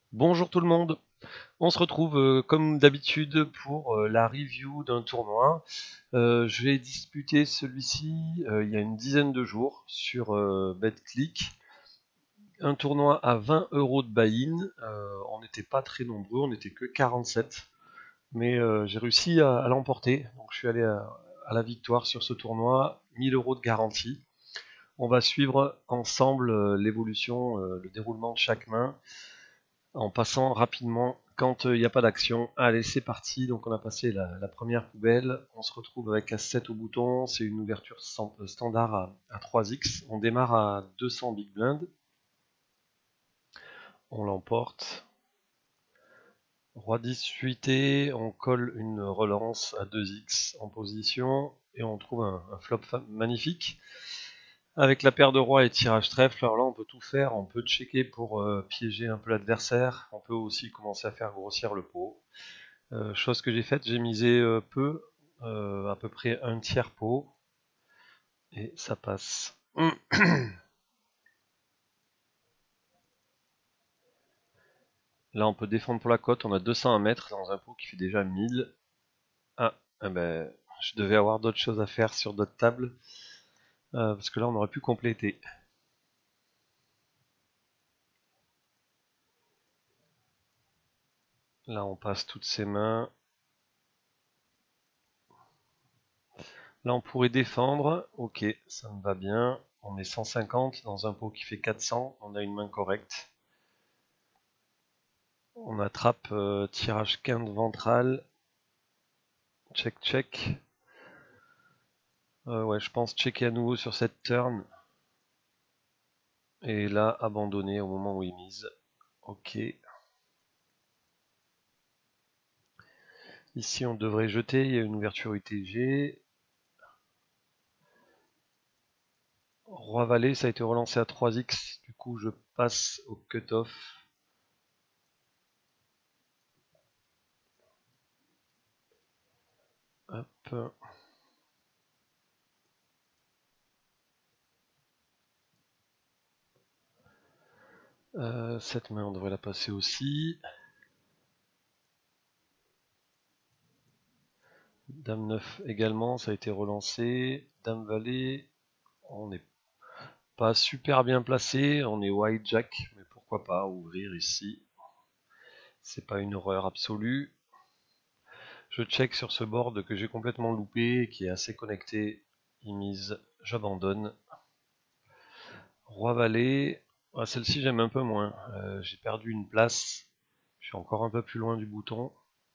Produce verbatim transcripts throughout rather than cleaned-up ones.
Bonjour tout le monde, on se retrouve euh, comme d'habitude pour euh, la review d'un tournoi. Euh, je vais disputer celui-ci euh, il y a une dizaine de jours sur euh, BetClick. Un tournoi à vingt euros de buy-in. Euh, on n'était pas très nombreux, on n'était que quarante-sept. Mais euh, j'ai réussi à, à l'emporter, donc je suis allé à, à la victoire sur ce tournoi, mille euros de garantie. On va suivre ensemble euh, l'évolution, euh, le déroulement de chaque main en passant rapidement quand il n'y a pas d'action. Allez, c'est parti. Donc on a passé la, la première poubelle. On se retrouve avec un sept au bouton. C'est une ouverture standard à, à trois X. On démarre à deux cents big blind. On l'emporte. Roi dix huit, on colle une relance à deux X en position et on trouve un, un flop magnifique. Avec la paire de rois et tirage trèfle, alors là on peut tout faire, on peut checker pour euh, piéger un peu l'adversaire, on peut aussi commencer à faire grossir le pot. Euh, chose que j'ai faite, j'ai misé euh, peu, euh, à peu près un tiers pot, et ça passe. Là on peut défendre pour la cote, on a deux cents à mettre dans un pot qui fait déjà mille. Ah, eh ben, je devais avoir d'autres choses à faire sur d'autres tables, euh, parce que là on aurait pu compléter. Là on passe toutes ses mains. Là on pourrait défendre, ok, ça me va bien. On met cent cinquante dans un pot qui fait quatre cents, on a une main correcte. On attrape euh, tirage quinte ventral. Check, check. Euh, ouais, je pense checker à nouveau sur cette turn. Et là, abandonner au moment où il mise. Ok. Ici, on devrait jeter. Il y a une ouverture U T G. Roi valet, ça a été relancé à trois X. Du coup, je passe au cut-off. Hop. Euh, cette main, on devrait la passer aussi. Dame neuf également, ça a été relancé. Dame valet, on n'est pas super bien placé. On est white jack, mais pourquoi pas ouvrir ici. C'est pas une horreur absolue. Je check sur ce board que j'ai complètement loupé, qui est assez connecté. Il mise, j'abandonne. Roi valet, ah, celle-ci j'aime un peu moins. Euh, j'ai perdu une place. Je suis encore un peu plus loin du bouton.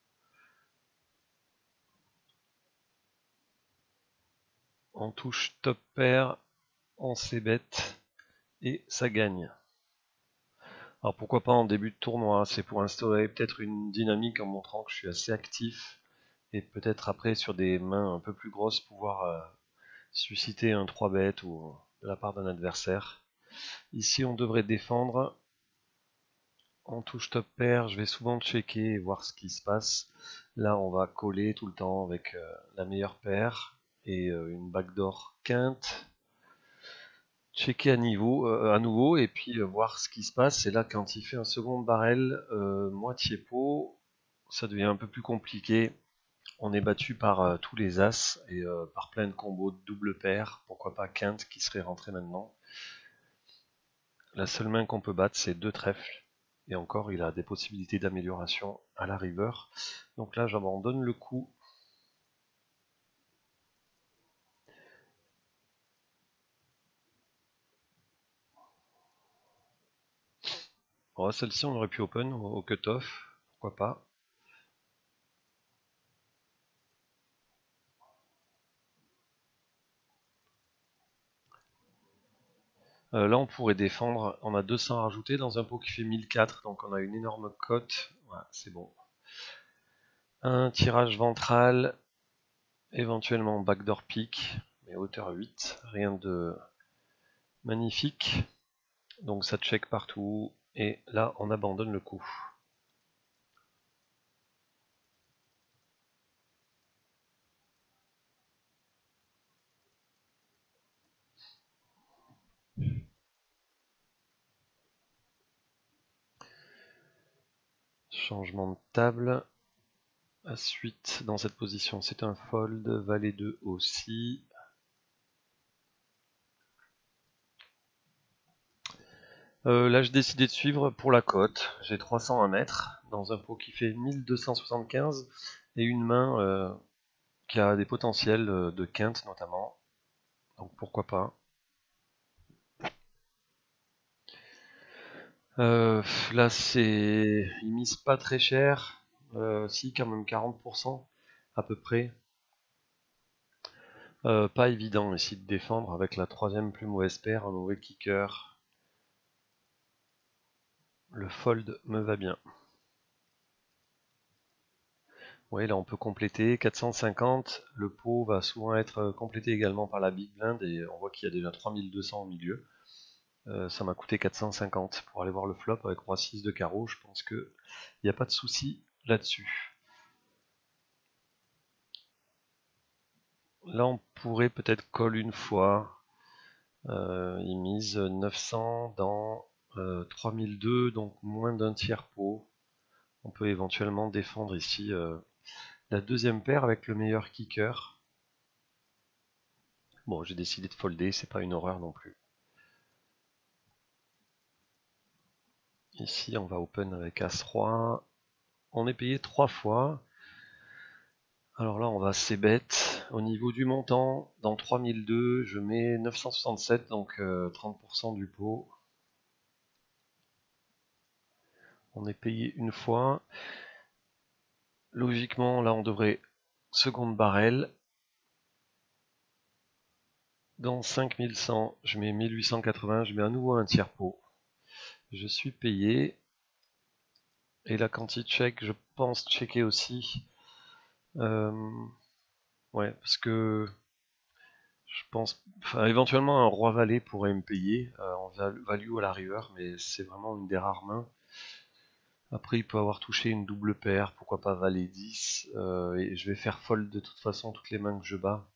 On touche top pair, on c-bet et ça gagne. Alors pourquoi pas en début de tournoi, c'est pour instaurer peut-être une dynamique en montrant que je suis assez actif et peut-être après sur des mains un peu plus grosses pouvoir euh, susciter un trois bet ou de la part d'un adversaire. Ici on devrait défendre. On touche top pair, je vais souvent checker et voir ce qui se passe. Là on va coller tout le temps avec euh, la meilleure paire et euh, une backdoor quinte. Checker à, niveau, euh, à nouveau et puis euh, voir ce qui se passe. Et là quand il fait un second barrel, euh, moitié pot, ça devient un peu plus compliqué. On est battu par euh, tous les as et euh, par plein de combos de double paire. Pourquoi pas quinte qui serait rentré maintenant. La seule main qu'on peut battre c'est deux trèfles. Et encore il a des possibilités d'amélioration à la river. Donc là j'abandonne le coup. Oh, celle-ci on aurait pu open au, au cut-off. Pourquoi pas. Euh, là on pourrait défendre. On a deux cents à rajouter dans un pot qui fait mille quatre. Donc on a une énorme cote. Voilà, c'est bon. Un tirage ventral. Éventuellement backdoor pick. Mais hauteur huit. Rien de magnifique. Donc ça check partout. Et là, on abandonne le coup. Changement de table. À suite dans cette position, c'est un fold. Valet deux aussi. Euh, là, j'ai décidé de suivre pour la cote. J'ai trois cents à mettre dans un pot qui fait mille deux cent soixante-quinze et une main euh, qui a des potentiels de quinte notamment. Donc pourquoi pas. Euh, là, c'est, ils misent pas très cher. Euh, si, quand même quarante pour cent à peu près. Euh, pas évident ici de défendre avec la troisième plus mauvaise paire, un mauvais kicker. Le fold me va bien. Oui, là on peut compléter, quatre cent cinquante, le pot va souvent être complété également par la big blind et on voit qu'il y a déjà trois mille deux cents au milieu. Euh, ça m'a coûté quatre cent cinquante pour aller voir le flop avec roi six de carreau, je pense qu'il n'y a pas de souci là-dessus. Là on pourrait peut-être call une fois, euh, il mise neuf cents dans euh, trois mille deux, donc moins d'un tiers pot. On peut éventuellement défendre ici euh, la deuxième paire avec le meilleur kicker. Bon, j'ai décidé de folder, c'est pas une horreur non plus. Ici, on va open avec As-Roi. On est payé trois fois. Alors là, on va c-bet. Au niveau du montant, dans trois mille deux, je mets neuf cent soixante-sept, donc euh, trente pour cent du pot. On est payé une fois. Logiquement, là, on devrait seconde barrel. Dans cinq mille cent, je mets mille huit cent quatre-vingts, je mets à nouveau un tiers pot. Je suis payé. Et là, quand il check, je pense checker aussi. Euh, ouais, parce que je pense, enfin, éventuellement un roi valet pourrait me payer euh, en value à la river, mais c'est vraiment une des rares mains. Après, il peut avoir touché une double paire, pourquoi pas valet dix, euh, et je vais faire fold de toute façon toutes les mains que je bats.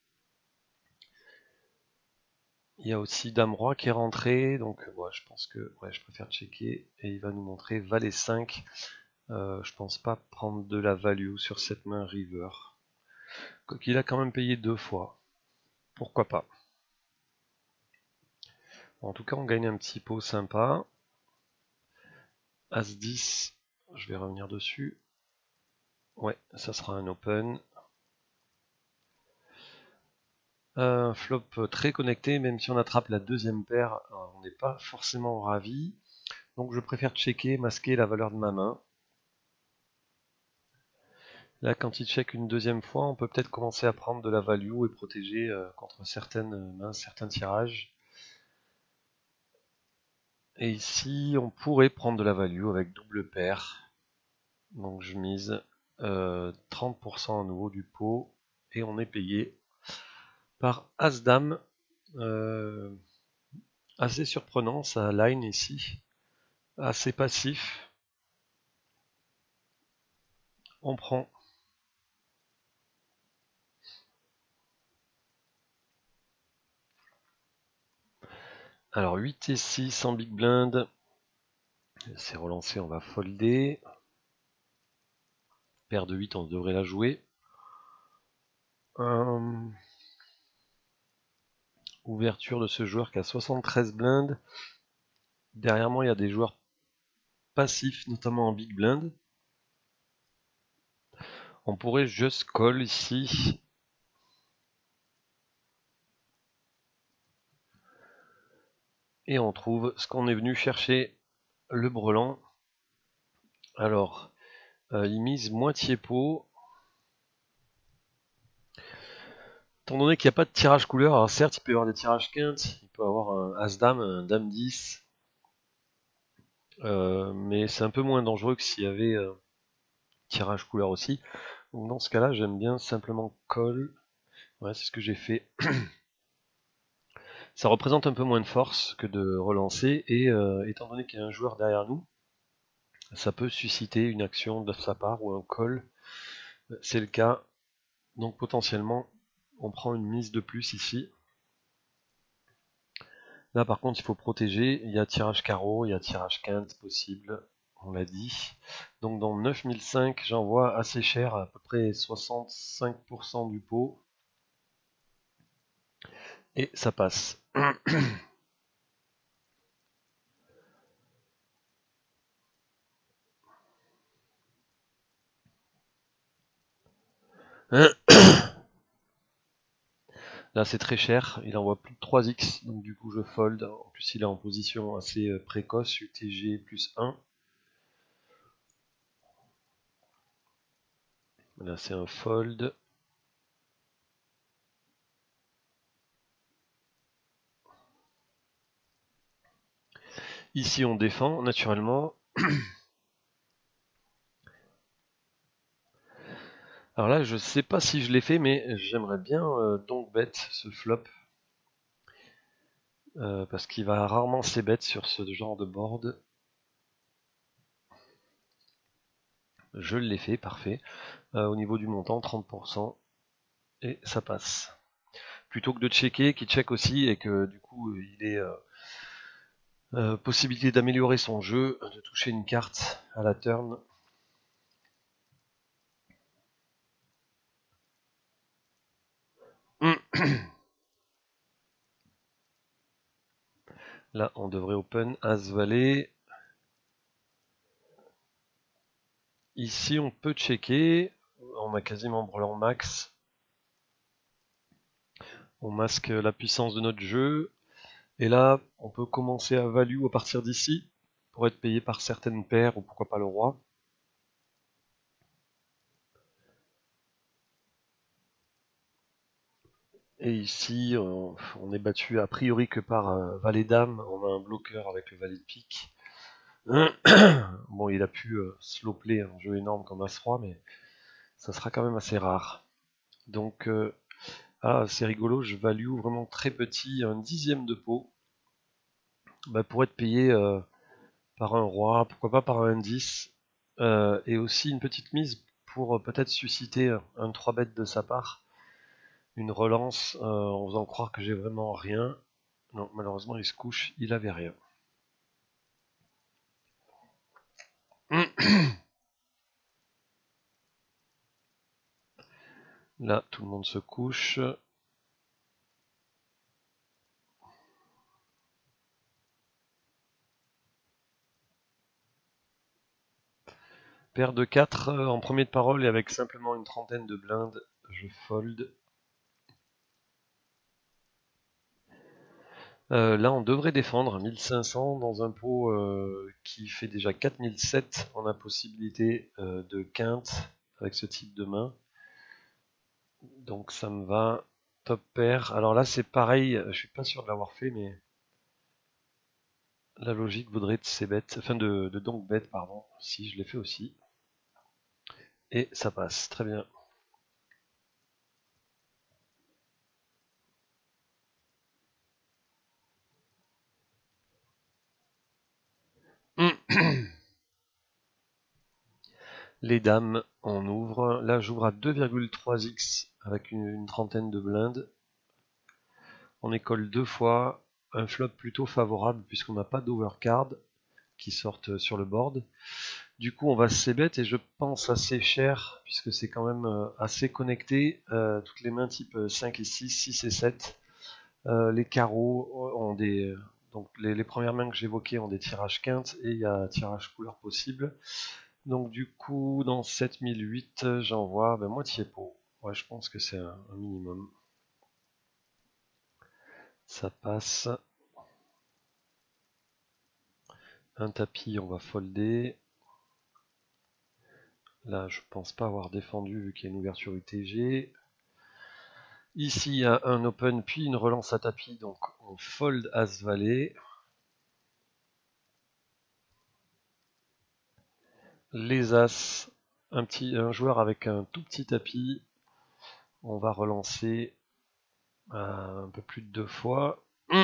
Il y a aussi dame roi qui est rentré, donc ouais, je pense que ouais, je préfère checker, et il va nous montrer valet cinq. Euh, je pense pas prendre de la value sur cette main river. Quoiqu'il a quand même payé deux fois, pourquoi pas. En tout cas, on gagne un petit pot sympa. As dix, je vais revenir dessus. Ouais, ça sera un open. Un flop très connecté, même si on attrape la deuxième paire, on n'est pas forcément ravi. Donc je préfère checker, masquer la valeur de ma main. Là, quand il check une deuxième fois, on peut peut-être commencer à prendre de la value et protéger euh, contre certaines mains, certains tirages. Et ici, on pourrait prendre de la value avec double paire. Donc je mise euh, trente pour cent à nouveau du pot et on est payé par As-Dame. Euh, assez surprenant, ça line ici. Assez passif. On prend. Alors huit et six en big blind. C'est relancé, on va folder. Paire de huit, on devrait la jouer. Euh, ouverture de ce joueur qui a soixante-treize blindes. Derrière moi, il y a des joueurs passifs, notamment en big blind. On pourrait juste call ici. Et on trouve ce qu'on est venu chercher, le brelan. Alors, euh, il mise moitié pot. Étant donné qu'il n'y a pas de tirage couleur, alors certes, il peut y avoir des tirages quintes, il peut y avoir un As-Dame, un Dame dix. Euh, mais c'est un peu moins dangereux que s'il y avait euh, tirage couleur aussi. Donc dans ce cas-là, j'aime bien simplement call. Ouais, c'est ce que j'ai fait. Ça représente un peu moins de force que de relancer, et euh, étant donné qu'il y a un joueur derrière nous, ça peut susciter une action de sa part ou un call. C'est le cas. Donc potentiellement, on prend une mise de plus ici. Là par contre, il faut protéger. Il y a tirage carreau, il y a tirage quinte possible. on l'a dit. Donc dans neuf mille cinq, j'envoie assez cher, à peu près soixante-cinq pour cent du pot. Et ça passe. Là c'est très cher, il envoie plus de trois X, donc du coup je fold. En plus il est en position assez précoce, U T G plus un. Là c'est un fold. Ici on défend naturellement. Alors là je sais pas si je l'ai fait, mais j'aimerais bien euh, donc bet ce flop. Euh, parce qu'il va rarement c-bet sur ce genre de board. Je l'ai fait, parfait. Euh, au niveau du montant, trente pour cent. Et ça passe. Plutôt que de checker, qui check aussi, et que du coup il est euh, euh, possibilité d'améliorer son jeu, de toucher une carte à la turn. Là on devrait open As-Valet. Ici on peut checker, on a quasiment brelan max. On masque la puissance de notre jeu. Et là, on peut commencer à value à partir d'ici, pour être payé par certaines paires, ou pourquoi pas le roi. Et ici, on, on est battu a priori que par euh, valet dame, on a un bloqueur avec le valet de pique. Bon, il a pu euh, slow play un jeu énorme comme As-Roi, mais ça sera quand même assez rare. Donc, euh, ah, c'est rigolo, je value vraiment très petit, un dixième de pot, bah, pour être payé euh, par un roi, pourquoi pas par un indice, euh, et aussi une petite mise pour euh, peut-être susciter un trois bet de sa part, une relance euh, en faisant croire que j'ai vraiment rien. Non, malheureusement il se couche, il avait rien. Là tout le monde se couche. Paire de quatre euh, en premier de parole et avec simplement une trentaine de blindes, je fold. Euh, là on devrait défendre mille cinq cents dans un pot euh, qui fait déjà quatre mille sept. On a possibilité euh, de quinte avec ce type de main. Donc ça me va. Top pair. Alors là c'est pareil, je suis pas sûr de l'avoir fait, mais la logique voudrait de c-bet, enfin de, de donc bet, pardon, si je l'ai fait aussi. Et ça passe, très bien. Les dames, on ouvre. Là j'ouvre à deux virgule trois X avec une, une trentaine de blindes. On école deux fois, un flop plutôt favorable puisqu'on n'a pas d'overcard qui sortent sur le board. Du coup on va c-bet et je pense assez cher puisque c'est quand même euh, assez connecté. Euh, toutes les mains type cinq et six, six et sept. Euh, les carreaux ont des... Donc les, les premières mains que j'évoquais ont des tirages quintes et il y a tirage couleur possible. Donc du coup dans sept mille huit j'envoie ben, moitié pot. Ouais, je pense que c'est un, un minimum. Ça passe. Un tapis, on va folder. Là, je pense pas avoir défendu vu qu'il y a une ouverture U T G. Ici, il y a un open puis une relance à tapis, donc on fold As-Valet. Les As, un, petit, un joueur avec un tout petit tapis. On va relancer euh, un peu plus de deux fois.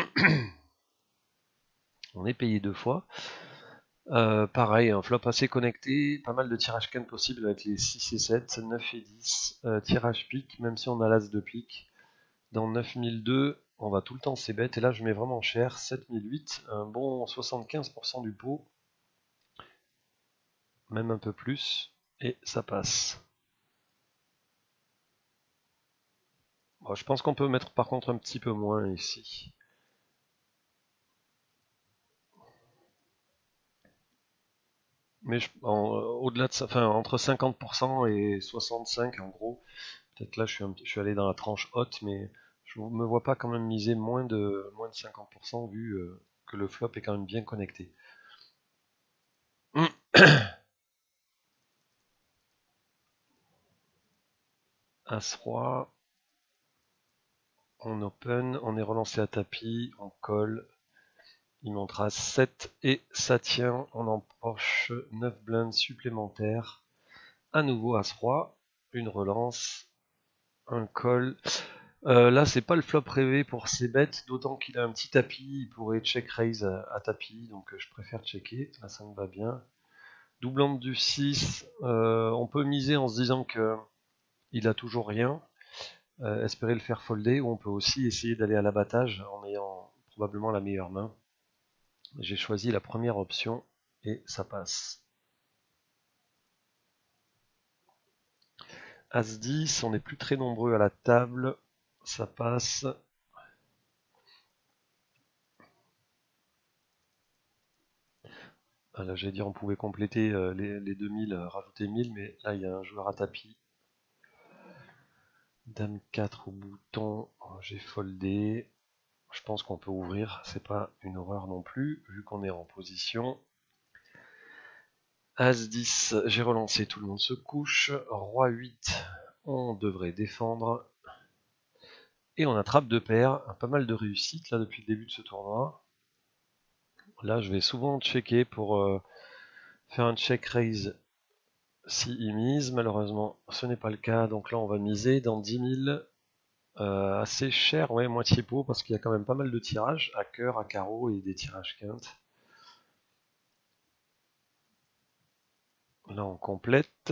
On est payé deux fois. Euh, pareil, un flop assez connecté, pas mal de tirages can possibles avec les six et sept, neuf et dix, euh, tirage pique, même si on a l'as de pique. Dans neuf mille deux, on va tout le temps c-bet, et là je mets vraiment cher, sept mille huit, un bon soixante-quinze pour cent du pot. même un peu plus, et ça passe. Bon, je pense qu'on peut mettre par contre un petit peu moins ici. Mais au-delà de ça, enfin entre cinquante pour cent et soixante-cinq en gros. Peut-être là je suis, un, je suis allé dans la tranche haute, mais je me vois pas quand même miser moins de, moins de cinquante pour cent vu euh, que le flop est quand même bien connecté. As-Roi, on open, on est relancé à tapis, on colle, il montera sept et ça tient, on empoche neuf blindes supplémentaires. À nouveau As-Roi, une relance, un call. Euh, là, c'est pas le flop rêvé pour ces bêtes, d'autant qu'il a un petit tapis, il pourrait check raise à, à tapis, donc euh, je préfère checker. Là, ça me va bien. Doublante du six, euh, on peut miser en se disant que il a toujours rien, euh, espérer le faire folder, ou on peut aussi essayer d'aller à l'abattage en ayant probablement la meilleure main. J'ai choisi la première option et ça passe. As dix, on n'est plus très nombreux à la table, ça passe. Ah, là, j'allais dire on pouvait compléter euh, les, les deux mille, euh, rajouter mille, mais là il y a un joueur à tapis. Dame quatre au bouton, oh, j'ai foldé. Je pense qu'on peut ouvrir, c'est pas une horreur non plus, vu qu'on est en position. As dix, j'ai relancé, tout le monde se couche. Roi huit, on devrait défendre. Et on attrape deux paires, pas mal de réussite là depuis le début de ce tournoi. Là je vais souvent checker pour euh, faire un check raise si il mise. Malheureusement ce n'est pas le cas, donc là on va miser dans dix mille. Euh, assez cher, ouais, moitié pot, parce qu'il y a quand même pas mal de tirages, à cœur, à carreau et des tirages quinte. Là on complète.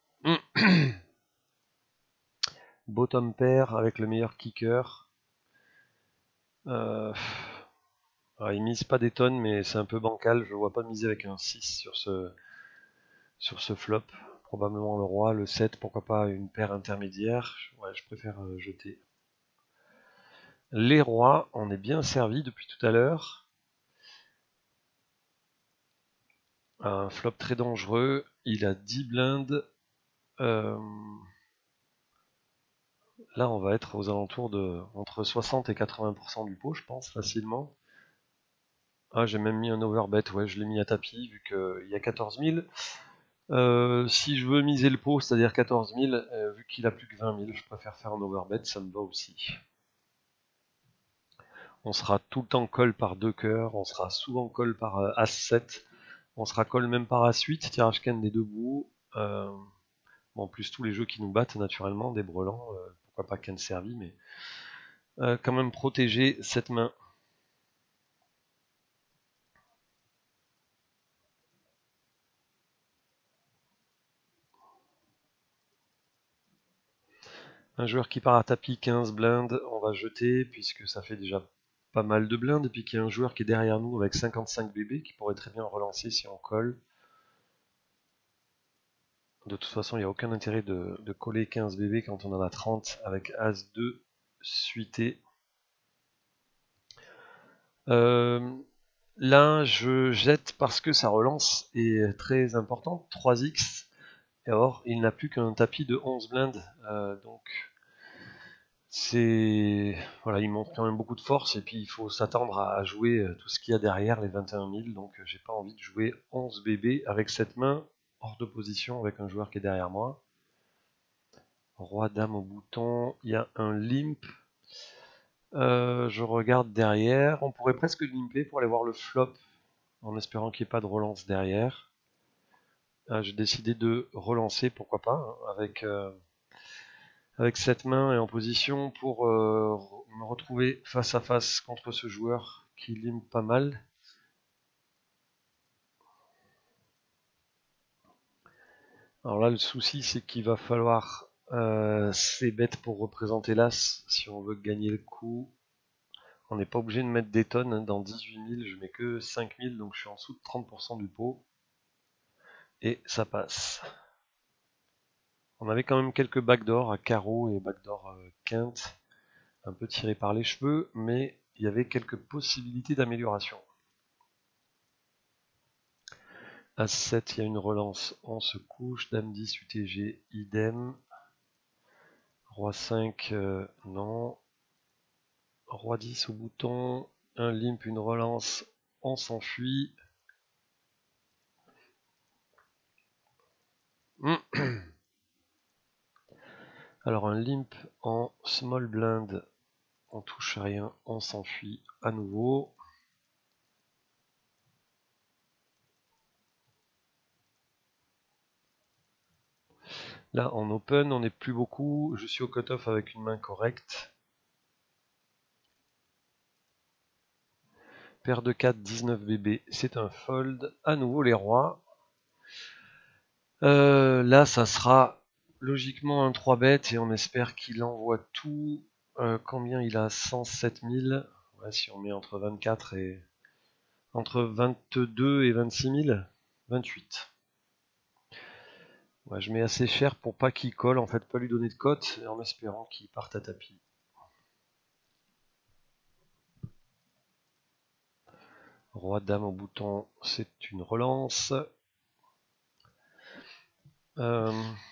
Bottom pair avec le meilleur kicker. Euh, ah, il mise pas des tonnes, mais c'est un peu bancal. Je vois pas miser avec un six sur ce, sur ce flop. Probablement le roi, le sept, pourquoi pas une paire intermédiaire. Ouais, je préfère euh, jeter. Les rois, on est bien servi depuis tout à l'heure. Un flop très dangereux. Il a dix blindes. Euh, là, on va être aux alentours de entre soixante et quatre-vingts pour cent du pot, je pense, facilement. Ah, j'ai même mis un overbet, ouais, je l'ai mis à tapis vu qu'il y a quatorze mille. Euh, si je veux miser le pot, c'est-à-dire quatorze mille, euh, vu qu'il a plus que vingt mille, je préfère faire un overbet, ça me va aussi. On sera tout le temps call par deux cœurs, on sera souvent call par euh, as sept, on sera call même par as huit, tirage can des deux bouts. Euh, bon, en plus tous les jeux qui nous battent naturellement, des brelans, euh, pourquoi pas can servi, mais euh, quand même protéger cette main. Un joueur qui part à tapis quinze blindes, on va jeter puisque ça fait déjà pas mal de blindes, et puis qu'il y a un joueur qui est derrière nous avec cinquante-cinq B B qui pourrait très bien relancer si on colle. De toute façon, il n'y a aucun intérêt de, de coller quinze B B quand on en a trente avec as deux suité. Euh, là, je jette parce que sa relance est très importante, trois X. Et or, il n'a plus qu'un tapis de onze blindes, euh, donc c'est voilà, il montre quand même beaucoup de force et puis il faut s'attendre à jouer tout ce qu'il y a derrière les vingt et un mille, donc j'ai pas envie de jouer onze B B avec cette main hors de position avec un joueur qui est derrière moi. Roi dame au bouton, il y a un limp. Euh, je regarde derrière, on pourrait presque limper pour aller voir le flop en espérant qu'il n'y ait pas de relance derrière. Ah, j'ai décidé de relancer, pourquoi pas, hein, avec euh, avec cette main et en position pour euh, me retrouver face à face contre ce joueur qui lime pas mal. Alors là, le souci, c'est qu'il va falloir euh, ces bêtes pour représenter l'as si on veut gagner le coup. On n'est pas obligé de mettre des tonnes, hein. Dans dix-huit mille, je mets que cinq mille, donc je suis en dessous de trente pour cent du pot. et ça passe. On avait quand même quelques backdoors à carreau et backdoor euh, quinte, un peu tiré par les cheveux, mais il y avait quelques possibilités d'amélioration. As sept, il y a une relance, on se couche. Dame dix, U T G, idem. Roi cinq, euh, non. Roi dix au bouton, un limp, une relance, on s'enfuit. Alors un limp en small blind, on touche rien, on s'enfuit à nouveau. Là en open, on n'est plus beaucoup, je suis au cut-off avec une main correcte. Paire de quatre, dix-neuf B B, c'est un fold. À nouveau les rois. Euh, là ça sera logiquement un trois bet et on espère qu'il envoie tout. Euh, combien il a? Cent sept mille. Ouais, si on met entre vingt-quatre et... Entre vingt-deux et vingt-six mille. vingt-huit. Ouais, je mets assez cher pour pas qu'il colle, en fait, pas lui donner de cote, en espérant qu'il parte à tapis. Roi dame au bouton, c'est une relance. Euh,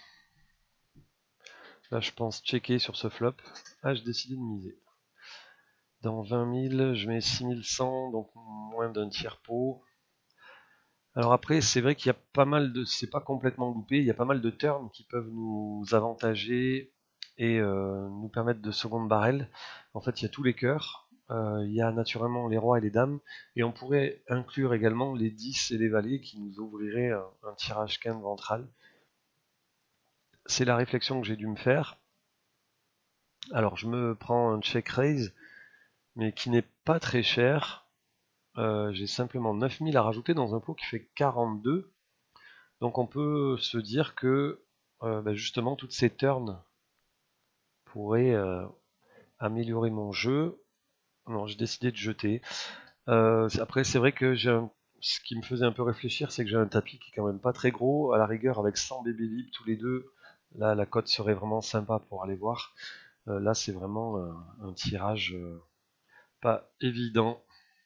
là, je pense checker sur ce flop. Ah, j'ai décidé de miser. Dans vingt mille, je mets six mille cent, donc moins d'un tiers pot. Alors après, c'est vrai qu'il y a pas mal de... C'est pas complètement loupé, il y a pas mal de turns qui peuvent nous avantager et euh, nous permettre de seconde barrel. En fait, il y a tous les cœurs, euh, il y a naturellement les rois et les dames, et on pourrait inclure également les dix et les valets qui nous ouvriraient un, un tirage quinte ventral. C'est la réflexion que j'ai dû me faire. Alors je me prends un check raise, mais qui n'est pas très cher. Euh, j'ai simplement neuf mille à rajouter dans un pot qui fait quarante-deux. Donc on peut se dire que euh, bah justement toutes ces turns pourraient euh, améliorer mon jeu. Non, j'ai décidé de jeter. Euh, après c'est vrai que j'ai un... ce qui me faisait un peu réfléchir, c'est que j'ai un tapis qui est quand même pas très gros. À la rigueur avec cent bébés libres tous les deux, là la cote serait vraiment sympa pour aller voir. Euh, là c'est vraiment euh, un tirage euh, pas évident.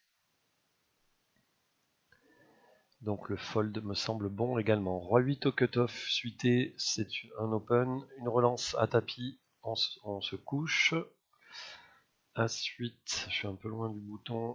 Donc le fold me semble bon également. Roi huit au cutoff, suité, c'est un open. Une relance à tapis, on se, on se couche. As huit, je suis un peu loin du bouton.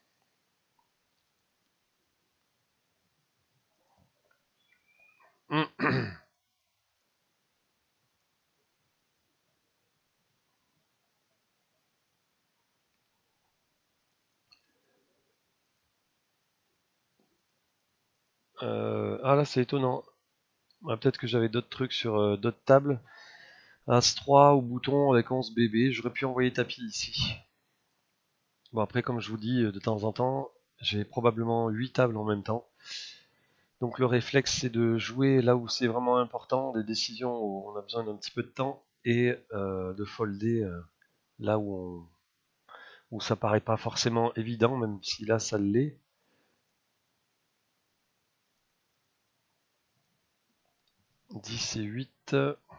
Euh, ah là c'est étonnant. Ah, peut-être que j'avais d'autres trucs sur euh, d'autres tables. As trois au bouton avec onze B B, j'aurais pu envoyer tapis ici. Bon après comme je vous dis de temps en temps, j'ai probablement huit tables en même temps. Donc le réflexe c'est de jouer là où c'est vraiment important, des décisions où on a besoin d'un petit peu de temps, et euh, de folder euh, là où, on, où ça paraît pas forcément évident, même si là ça l'est. dix et huit.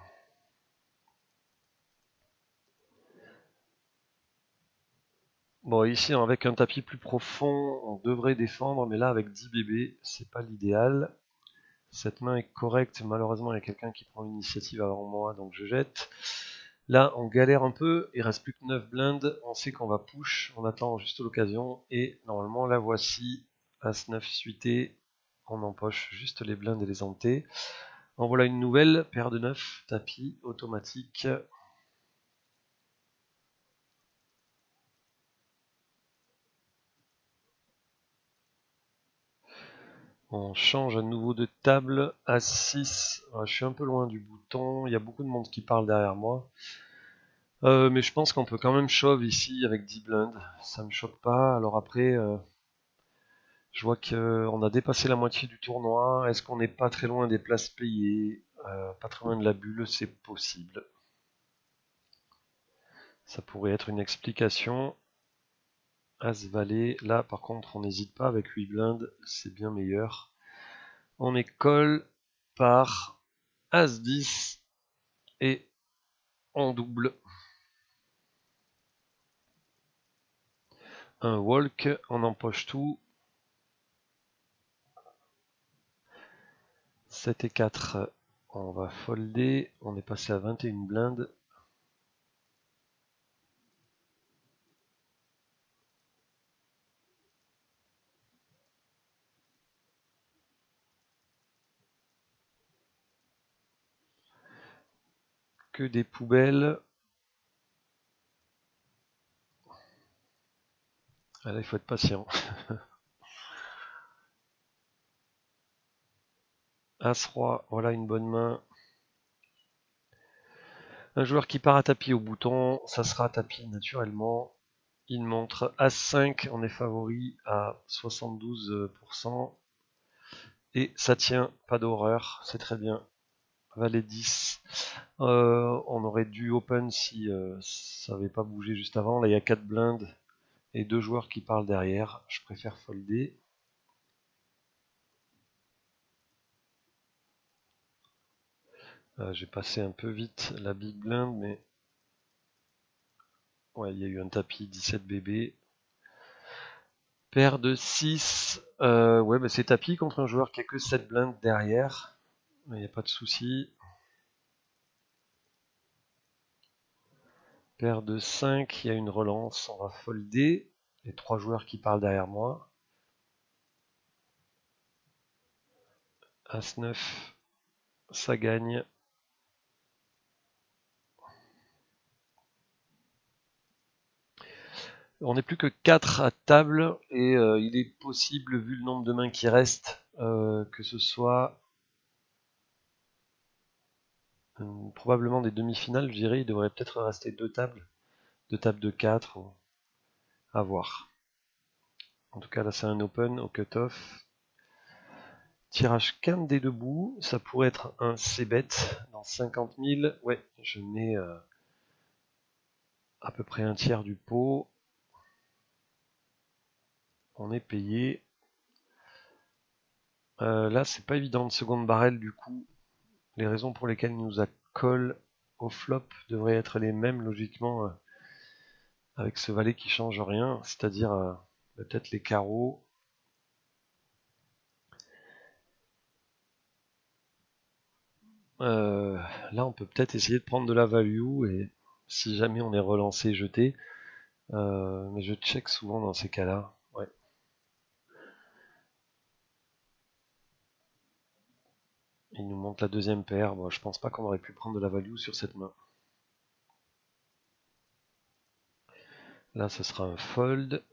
Bon, ici, avec un tapis plus profond, on devrait défendre, mais là, avec dix B B, c'est pas l'idéal. Cette main est correcte, malheureusement, il y a quelqu'un qui prend l'initiative avant moi, donc je jette. Là, on galère un peu, il reste plus que neuf blindes, on sait qu'on va push, on attend juste l'occasion, et normalement, la voici, As neuf suité, on empoche juste les blindes et les hantés. En voilà une nouvelle, paire de neuf, tapis, automatique. On change à nouveau de table à six. Ah, je suis un peu loin du bouton, il y a beaucoup de monde qui parle derrière moi. Euh, mais je pense qu'on peut quand même shove ici avec dix blindes, ça me choque pas. Alors après, euh, je vois qu'on a dépassé la moitié du tournoi. Est-ce qu'on n'est pas très loin des places payées, euh, pas très loin de la bulle? C'est possible. Ça pourrait être une explication. As valet, là par contre on n'hésite pas avec huit blindes, c'est bien meilleur. On est call, par As dix et on double. Un walk, on empoche tout. sept et quatre, on va folder. On est passé à vingt et une blindes. Que des poubelles. Ah là, il faut être patient. As-Roi, voilà une bonne main. Un joueur qui part à tapis au bouton, ça sera tapis naturellement. Il montre As cinq, on est favori à soixante-douze pour cent. Et ça tient, pas d'horreur, c'est très bien. Valet dix. Euh, on aurait dû open si euh, ça n'avait pas bougé juste avant. Là, il y a quatre blindes et deux joueurs qui parlent derrière. Je préfère folder. Euh, J'ai passé un peu vite la big blind, mais ouais, il y a eu un tapis dix-sept B B. Paire de six. Euh, ouais, bah c'est tapis contre un joueur qui a que sept blindes derrière. Il n'y a pas de souci. Paire de cinq, il y a une relance. On va folder. Les trois joueurs qui parlent derrière moi. As neuf, ça gagne. On n'est plus que quatre à table et euh, il est possible, vu le nombre de mains qui restent, euh, que ce soit euh, probablement des demi-finales, je dirais. Il devrait peut-être rester deux tables, deux tables de quatre, ou... à voir. En tout cas, là, c'est un open au cut-off. Tirage qu'un des debout, ça pourrait être un C-bet dans cinquante mille. Ouais, je mets euh, à peu près un tiers du pot. On est payé. Euh, là, c'est pas évident de seconde barrel du coup. Les raisons pour lesquelles il nous a call au flop devraient être les mêmes logiquement euh, avec ce valet qui change rien, c'est-à-dire euh, peut-être les carreaux. Euh, là, on peut peut-être essayer de prendre de la value et si jamais on est relancé, jeter. Euh, mais je check souvent dans ces cas-là. Ouais. Il nous montre la deuxième paire. Bon, je pense pas qu'on aurait pu prendre de la value sur cette main. Là, ce sera un fold.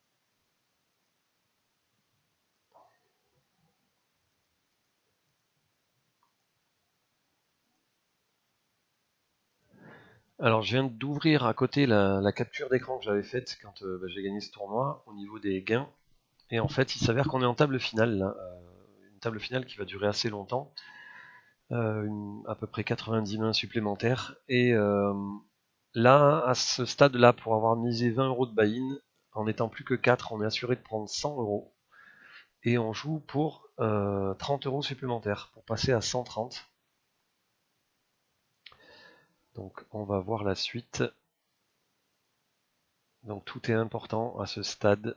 Alors, je viens d'ouvrir à côté la, la capture d'écran que j'avais faite quand euh, bah, j'ai gagné ce tournoi au niveau des gains. Et en fait, il s'avère qu'on est en table finale, là. Euh, une table finale qui va durer assez longtemps, euh, une, à peu près quatre-vingt-dix mains supplémentaires. Et euh, là, à ce stade-là, pour avoir misé vingt euros de buy-in, en étant plus que quatre, on est assuré de prendre cent euros. Et on joue pour euh, trente euros supplémentaires, pour passer à cent trente. Donc on va voir la suite. Donc tout est important à ce stade.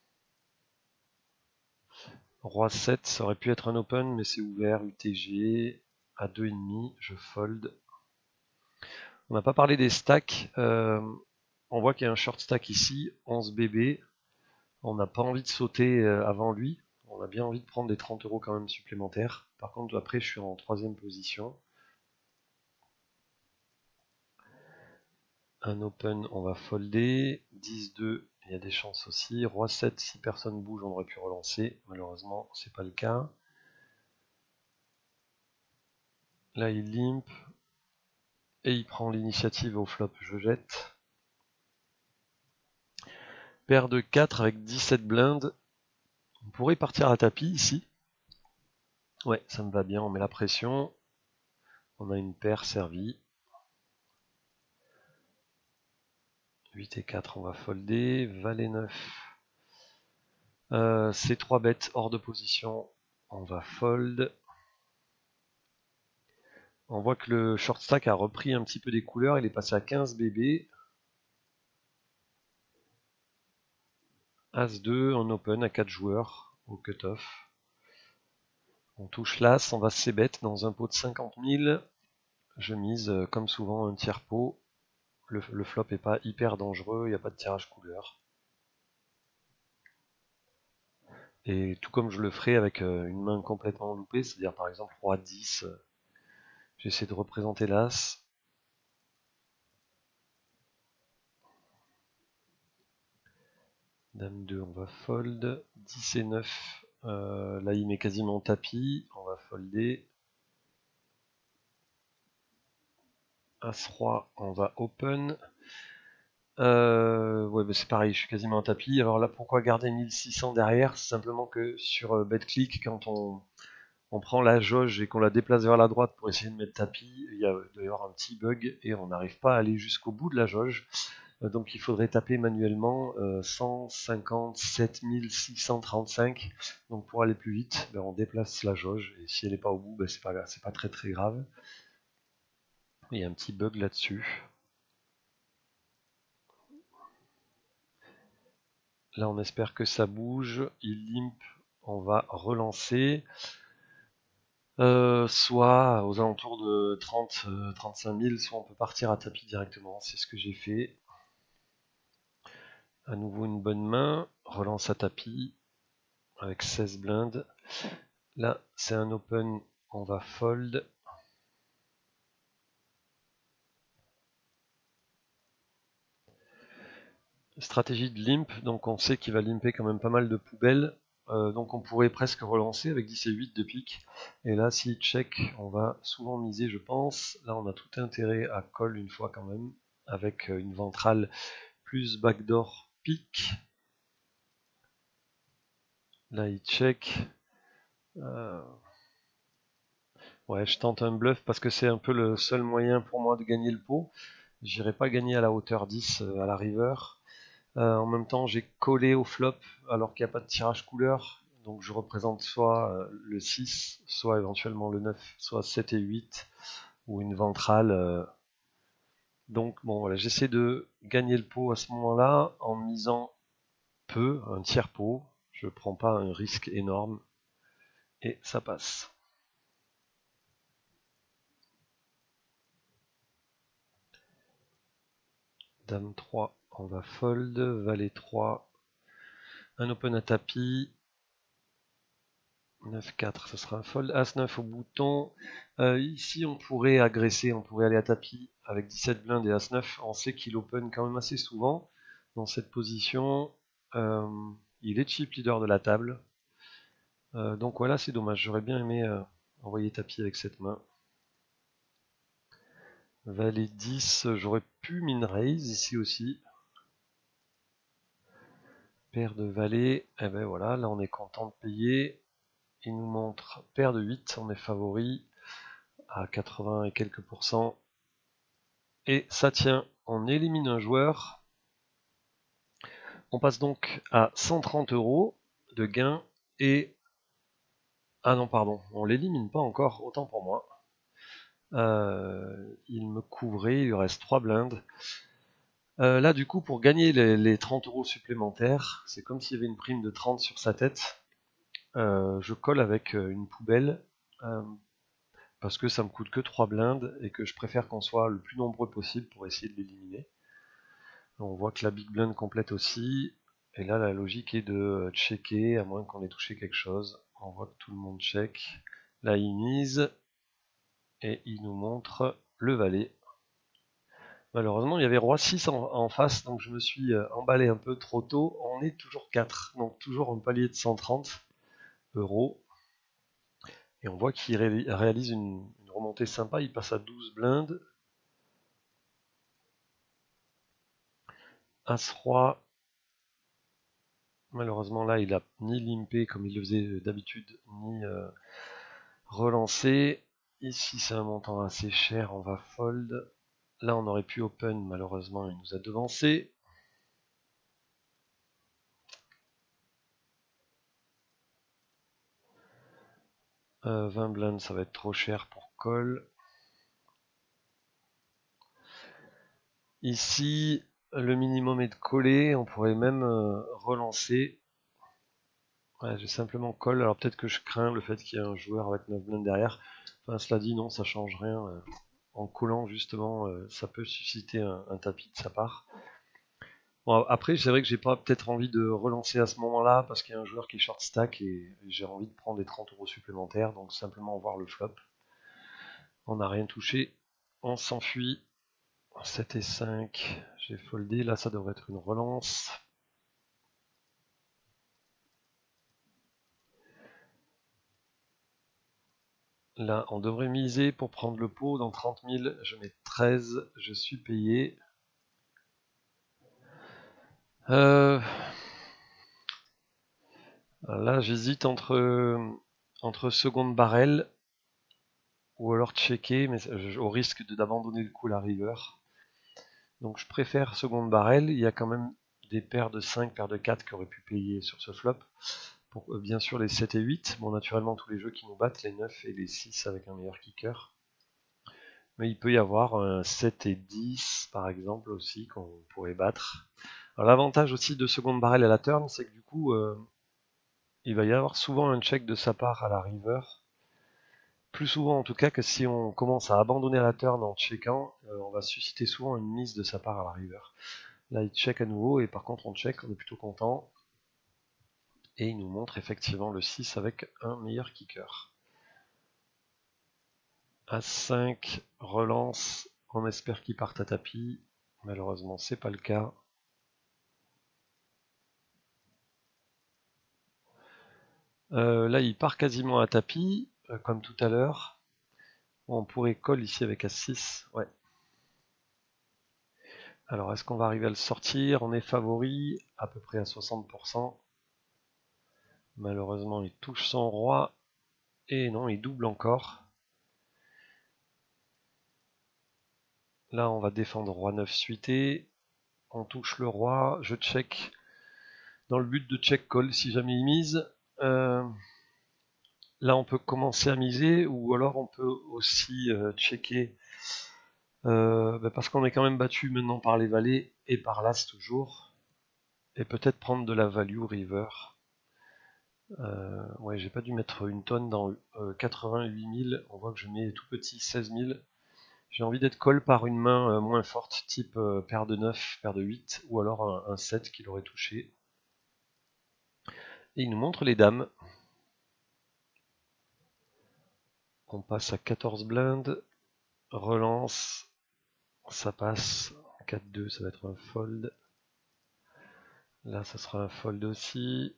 Roi sept, ça aurait pu être un open, mais c'est ouvert, U T G, à deux virgule cinq, je fold. On n'a pas parlé des stacks. Euh, on voit qu'il y a un short stack ici, onze B B. On n'a pas envie de sauter euh, avant lui. On a bien envie de prendre des trente euros quand même supplémentaires. Par contre, après, je suis en troisième position. Un open, on va folder. dix deux, il y a des chances aussi. Roi sept, si personne bouge, on aurait pu relancer. Malheureusement, c'est pas le cas. Là, il limp. Et il prend l'initiative au flop, je jette. Paire de quatre avec dix-sept blindes. On pourrait partir à tapis ici. Ouais, ça me va bien, on met la pression. On a une paire servie. huit et quatre, on va folder. Valet neuf. Euh, c'est trois bêtes hors de position. On va fold. On voit que le short stack a repris un petit peu des couleurs, il est passé à quinze B B. As deux en open à quatre joueurs au cut-off. On touche l'As, on va c-bet dans un pot de cinquante mille. Je mise comme souvent un tiers pot. Le, le flop est pas hyper dangereux, il n'y a pas de tirage couleur. Et tout comme je le ferai avec une main complètement loupée, c'est-à-dire par exemple roi dix, j'essaie de représenter l'As. Dame deux, on va fold. dix et neuf, euh, là il met quasiment tapis, on va folder. As-roi, on va open. Euh, ouais, bah c'est pareil, je suis quasiment en tapis. Alors là, pourquoi garder mille six cents derrière? C'est simplement que sur euh, BetClick, quand on, on prend la jauge et qu'on la déplace vers la droite pour essayer de mettre tapis, il y a d'ailleurs un petit bug et on n'arrive pas à aller jusqu'au bout de la jauge. Euh, donc il faudrait taper manuellement euh, cent cinquante-sept mille six cent trente-cinq. Donc pour aller plus vite, ben, on déplace la jauge et si elle n'est pas au bout, ben, c'est pas, c'est pas très très grave. Il y a un petit bug là-dessus. Là, on espère que ça bouge. Il limp, on va relancer. Euh, soit aux alentours de trente à trente-cinq mille, soit on peut partir à tapis directement. C'est ce que j'ai fait. À nouveau une bonne main. Relance à tapis avec seize blindes. Là, c'est un open, on va fold. Stratégie de limp, donc on sait qu'il va limper quand même pas mal de poubelles. Euh, donc on pourrait presque relancer avec dix et huit de pique. Et là, s'il check, on va souvent miser, je pense. Là, on a tout intérêt à call une fois quand même, avec une ventrale plus backdoor pique. Là, il check. Euh... Ouais, je tente un bluff parce que c'est un peu le seul moyen pour moi de gagner le pot. J'irai pas gagner à la hauteur dix à la river. Euh, en même temps, j'ai collé au flop alors qu'il n'y a pas de tirage couleur. Donc je représente soit euh, le six, soit éventuellement le neuf, soit sept et huit, ou une ventrale. Euh. Donc bon, voilà, j'essaie de gagner le pot à ce moment-là en misant peu, un tiers pot. Je prends pas un risque énorme et ça passe. Dame trois, on va fold. Valet trois, un open à tapis. neuf quatre, ce sera un fold. As neuf au bouton. Euh, ici, on pourrait agresser, on pourrait aller à tapis avec dix-sept blindes et As neuf. On sait qu'il open quand même assez souvent dans cette position. Euh, il est chip leader de la table. Euh, donc voilà, c'est dommage. J'aurais bien aimé euh, envoyer tapis avec cette main. Valet dix, j'aurais pu min raise ici aussi. Paire de valet, et eh ben voilà, là on est content de payer. Il nous montre paire de huit, on est favori à quatre-vingts et quelques pourcents. Et ça tient, on élimine un joueur. On passe donc à cent trente euros de gain et... Ah non, pardon, on l'élimine pas encore, autant pour moi. Euh, il me couvrait, il lui reste trois blindes. Euh, là, du coup, pour gagner les, les trente euros supplémentaires, c'est comme s'il y avait une prime de trente sur sa tête. Euh, je colle avec une poubelle euh, parce que ça me coûte que trois blindes et que je préfère qu'on soit le plus nombreux possible pour essayer de l'éliminer. On voit que la big blind complète aussi. Et là, la logique est de checker, à moins qu'on ait touché quelque chose. On voit que tout le monde check. Là, il mise. Et il nous montre le valet. Malheureusement, il y avait roi six en, en face, donc je me suis emballé un peu trop tôt. On est toujours quatre, donc toujours un palier de cent trente euros. Et on voit qu'il ré réalise une, une remontée sympa. Il passe à douze blindes. As-roi. Malheureusement, là, il a ni limpé comme il le faisait d'habitude, ni euh, relancé. Ici, c'est un montant assez cher, on va fold. Là, on aurait pu open, malheureusement, il nous a devancé. Euh, vingt blindes, ça va être trop cher pour call. Ici, le minimum est de coller. On pourrait même euh, relancer. Ouais, j'ai simplement call. Alors peut-être que je crains le fait qu'il y ait un joueur avec neuf blindes derrière. Enfin, cela dit, non, ça change rien. Euh, en collant, justement, euh, ça peut susciter un, un tapis de sa part. Bon, après, c'est vrai que j'ai pas peut-être envie de relancer à ce moment-là parce qu'il y a un joueur qui est short stack et j'ai envie de prendre les trente euros supplémentaires. Donc simplement voir le flop. On n'a rien touché. On s'enfuit. sept et cinq. J'ai foldé. Là, ça devrait être une relance. Là, on devrait miser pour prendre le pot. Dans trente mille, je mets treize. Je suis payé. Euh... Là, j'hésite entre, entre seconde barrel ou alors checker, mais au risque d'abandonner le coup la river. Donc je préfère seconde barrel. Il y a quand même des paires de cinq, paires de quatre qui auraient pu payer sur ce flop. Pour, euh, bien sûr les sept et huit. Bon, naturellement tous les jeux qui nous battent, les neuf et les six avec un meilleur kicker. Mais il peut y avoir un sept et dix par exemple aussi qu'on pourrait battre. L'avantage aussi de seconde barrel à la turn, c'est que du coup, euh, il va y avoir souvent un check de sa part à la river. Plus souvent en tout cas que si on commence à abandonner la turn en checkant, euh, on va susciter souvent une mise de sa part à la river. Là il check à nouveau et par contre on check, on est plutôt content. Et il nous montre effectivement le six avec un meilleur kicker. As cinq, relance, on espère qu'il parte à tapis. Malheureusement c'est pas le cas. Euh, là il part quasiment à tapis, euh, comme tout à l'heure. On pourrait call ici avec As six, ouais. Alors est-ce qu'on va arriver à le sortir? On est favori, à peu près à soixante pour cent. Malheureusement il touche son roi. Et non, il double encore. Là on va défendre roi neuf suité. On touche le roi, je check. Dans le but de check call si jamais il mise. Euh, là on peut commencer à miser ou alors on peut aussi euh, checker euh, bah parce qu'on est quand même battu maintenant par les valets et par l'as toujours. Et peut-être prendre de la value river. Euh, ouais, j'ai pas dû mettre une tonne dans euh, quatre-vingt-huit mille. On voit que je mets tout petit seize mille. J'ai envie d'être call par une main euh, moins forte, type euh, paire de neuf, paire de huit, ou alors un, un sept qu'il aurait touché. Et il nous montre les dames. On passe à quatorze blindes. Relance. Ça passe. quatre deux, ça va être un fold. Là, ça sera un fold aussi.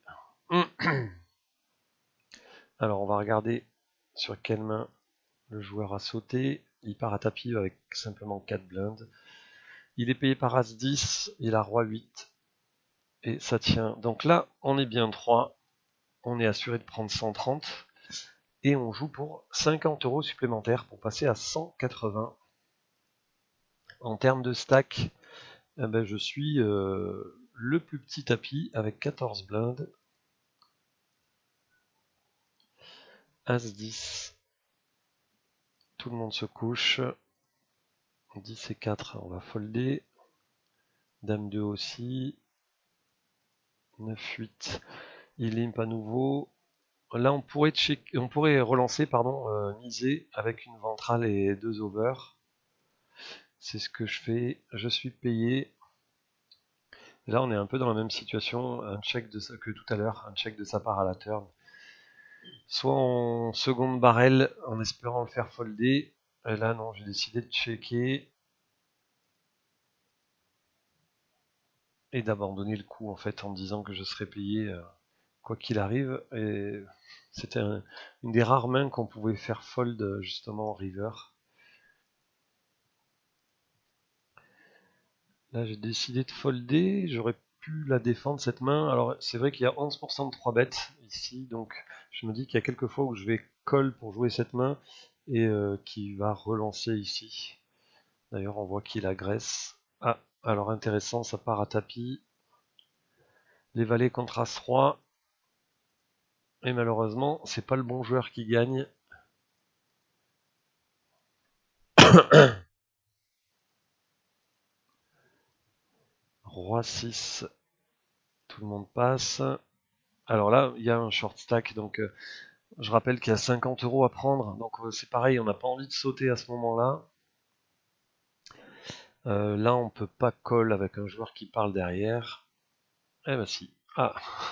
Alors, on va regarder sur quelle main le joueur a sauté. Il part à tapis avec simplement quatre blindes. Il est payé par As dix. Il a Roi huit. Et ça tient. Donc là, on est bien trois. On est assuré de prendre cent trente. Et on joue pour cinquante euros supplémentaires pour passer à cent quatre-vingts. En termes de stack, eh ben, je suis euh, le plus petit tapis avec quatorze blindes. As dix. Tout le monde se couche. dix et quatre, on va folder. Dame deux aussi. neuf huit. Il limp à nouveau. Là, on pourrait, check, on pourrait relancer, pardon, euh, miser avec une ventrale et deux over. C'est ce que je fais. Je suis payé. Là, on est un peu dans la même situation, un check de que tout à l'heure, un check de sa part à la turn. Soit en seconde barrel en espérant le faire folder. Et là, non, j'ai décidé de checker et d'abandonner le coup en fait en me disant que je serais payé euh, quoi qu'il arrive. Et c'était un, une des rares mains qu'on pouvait faire fold justement en river. Là, j'ai décidé de folder. J'aurais pu la défendre cette main. Alors, c'est vrai qu'il y a onze pour cent de trois bêtes ici, donc je me dis qu'il y a quelques fois où je vais call pour jouer cette main et euh, qui va relancer ici. D'ailleurs, on voit qu'il agresse. Ah, alors intéressant, ça part à tapis. Les valets contre As roi. Et malheureusement, c'est pas le bon joueur qui gagne. Roi six, tout le monde passe. Alors là, il y a un short stack, donc euh, je rappelle qu'il y a cinquante euros à prendre, donc euh, c'est pareil, on n'a pas envie de sauter à ce moment-là. Euh, là, on peut pas call avec un joueur qui parle derrière. Eh ben si. Ah.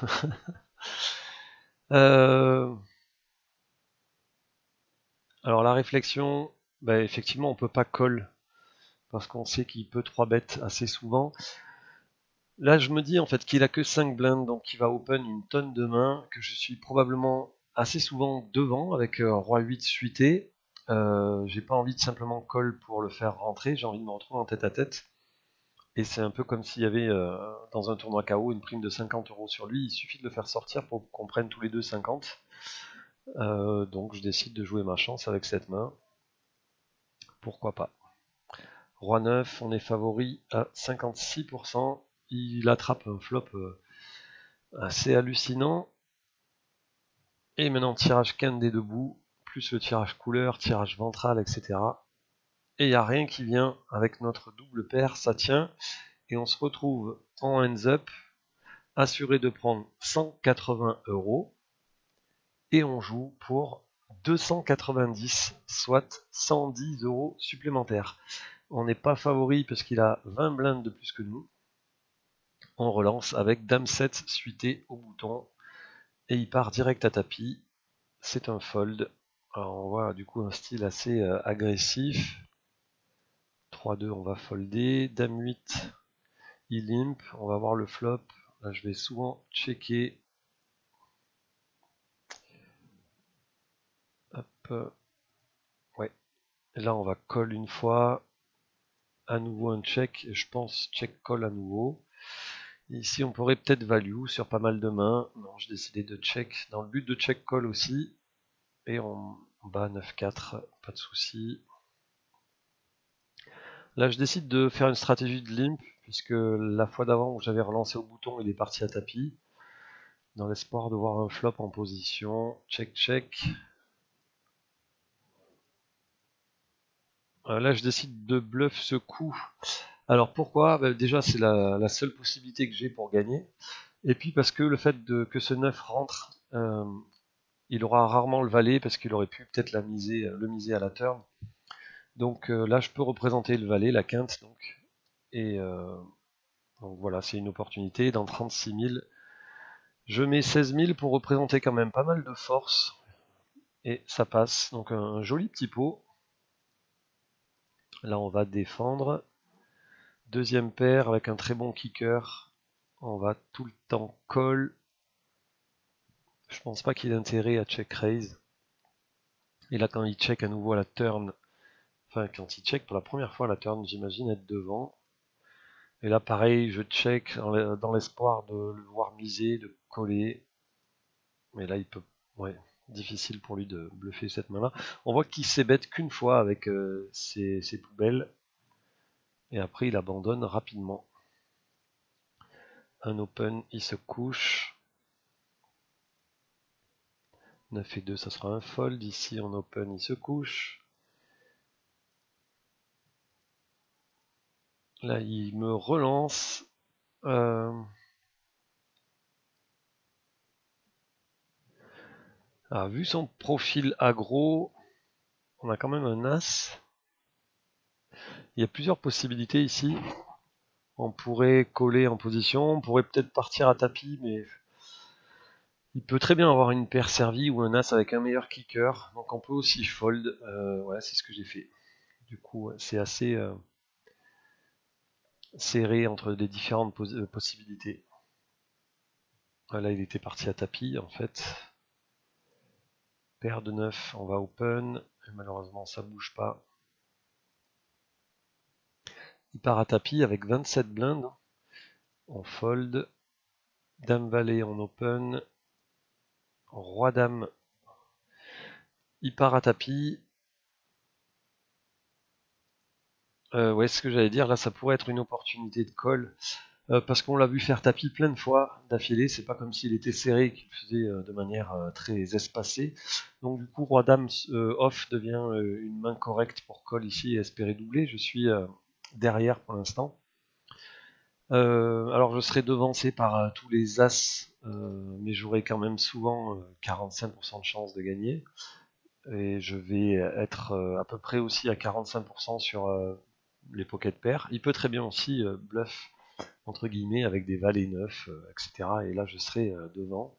euh... Alors la réflexion, bah, effectivement, on peut pas call parce qu'on sait qu'il peut trois bêtes assez souvent. Là, je me dis en fait qu'il a que cinq blindes, donc il va open une tonne de mains, que je suis probablement assez souvent devant avec euh, Roi huit suité. Euh, j'ai pas envie de simplement call pour le faire rentrer, j'ai envie de me retrouver en tête à tête. Et c'est un peu comme s'il y avait euh, dans un tournoi K O une prime de cinquante euros sur lui, il suffit de le faire sortir pour qu'on prenne tous les deux cinquante. Euh, donc je décide de jouer ma chance avec cette main. Pourquoi pas. Roi neuf, on est favori à cinquante-six pour cent. Il attrape un flop euh, assez hallucinant. Et maintenant tirage quinte des debout, plus le tirage couleur, tirage ventral, et cetera. Et il n'y a rien qui vient avec notre double paire, ça tient. Et on se retrouve en hands up, assuré de prendre cent quatre-vingts euros. Et on joue pour deux cent quatre-vingt-dix, soit cent dix euros supplémentaires. On n'est pas favori parce qu'il a vingt blindes de plus que nous. On relance avec Dame sept suité au bouton. Et il part direct à tapis. C'est un fold. Alors on voit du coup un style assez euh, agressif. trois deux, on va folder. Dame huit, il limp. On va voir le flop. Là, je vais souvent checker. Hop. Ouais. Et là, on va call une fois. À nouveau un check. Je pense check call à nouveau. Ici, on pourrait peut-être value sur pas mal de mains. Non, j'ai décidé de check dans le but de check call aussi. Et on bat neuf quatre, pas de souci. Là, je décide de faire une stratégie de limp, puisque la fois d'avant où j'avais relancé au bouton, il est parti à tapis. Dans l'espoir de voir un flop en position. Check, check. Euh, là, je décide de bluff ce coup. Alors pourquoi? Bah, déjà, c'est la, la seule possibilité que j'ai pour gagner. Et puis parce que le fait de, que ce neuf rentre, euh, il aura rarement le valet, parce qu'il aurait pu peut-être la miser, le miser à la turn. Donc euh, là, je peux représenter le valet, la quinte. Donc, et euh, donc voilà, c'est une opportunité. Dans trente-six mille, je mets seize mille pour représenter quand même pas mal de force. Et ça passe. Donc un, un joli petit pot. Là, on va défendre. Deuxième paire avec un très bon kicker. On va tout le temps call. Je pense pas qu'il ait intérêt à check raise. Et là, quand il check à nouveau à la turn, enfin quand il check pour la première fois à la turn, j'imagine être devant. Et là, pareil, je check dans l'espoir de le voir miser, de coller. Mais là, il peut, ouais, difficile pour lui de bluffer cette main-là. On voit qu'il s'ébête qu'une fois avec euh, ses, ses poubelles. Et après, il abandonne rapidement. Un open, il se couche. neuf et deux, ça sera un fold. Ici, en open, il se couche. Là, il me relance. Euh... Ah, vu son profil aggro, on a quand même un as. Il y a plusieurs possibilités ici. On pourrait coller en position, on pourrait peut-être partir à tapis, mais il peut très bien avoir une paire servie ou un as avec un meilleur kicker. Donc on peut aussi fold. Euh, ouais, c'est ce que j'ai fait. Du coup, c'est assez euh, serré entre des différentes pos possibilités. Là, il était parti à tapis en fait. Paire de neuf, on va open. Et malheureusement, ça bouge pas. Il part à tapis avec vingt-sept blindes. On fold. Dame valet en open. Roi dame. Il part à tapis. Euh, ouais, ce que j'allais dire, là, ça pourrait être une opportunité de call. Euh, parce qu'on l'a vu faire tapis plein de fois d'affilée. C'est pas comme s'il était serré, qu'il faisait euh, de manière euh, très espacée. Donc du coup, roi dame euh, off devient euh, une main correcte pour call ici et espérer doubler. Je suis euh, derrière pour l'instant. Euh, alors je serai devancé par euh, tous les as, euh, mais j'aurai quand même souvent euh, quarante-cinq pour cent de chance de gagner. Et je vais être euh, à peu près aussi à quarante-cinq pour cent sur euh, les pocket pairs. Il peut très bien aussi euh, bluff entre guillemets avec des valets neufs, euh, et cetera. Et là je serai euh, devant.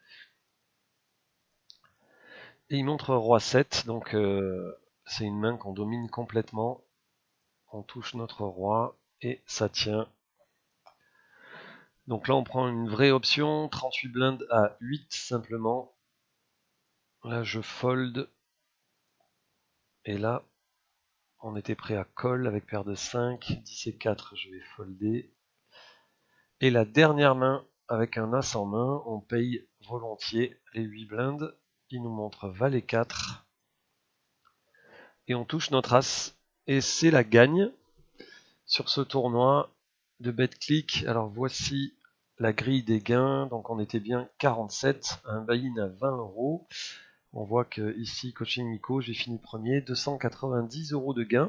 Et il montre roi sept, donc euh, c'est une main qu'on domine complètement. On touche notre roi et ça tient. Donc là on prend une vraie option, trente-huit blindes à huit simplement. Là je fold. Et là on était prêt à call avec paire de cinq, dix et quatre, je vais folder. Et la dernière main, avec un as en main, on paye volontiers les huit blindes. Il nous montre valet quatre. Et on touche notre as. Et c'est la gagne sur ce tournoi de BetClick. Alors voici la grille des gains. Donc on était bien quarante-sept, un buy-in à vingt euros. On voit que ici, Coaching Nico, j'ai fini premier, deux cent quatre-vingt-dix euros de gains.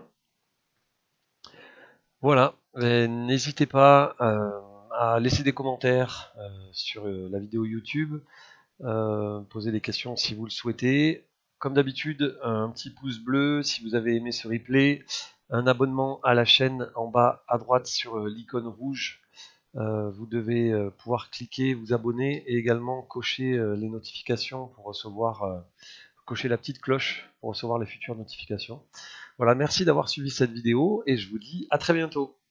Voilà, n'hésitez pas euh, à laisser des commentaires euh, sur euh, la vidéo YouTube, euh, poser des questions si vous le souhaitez. Comme d'habitude, un petit pouce bleu si vous avez aimé ce replay, un abonnement à la chaîne en bas à droite sur euh, l'icône rouge. Euh, vous devez euh, pouvoir cliquer, vous abonner et également cocher euh, les notifications pour recevoir, euh, cocher la petite cloche pour recevoir les futures notifications. Voilà, merci d'avoir suivi cette vidéo et je vous dis à très bientôt.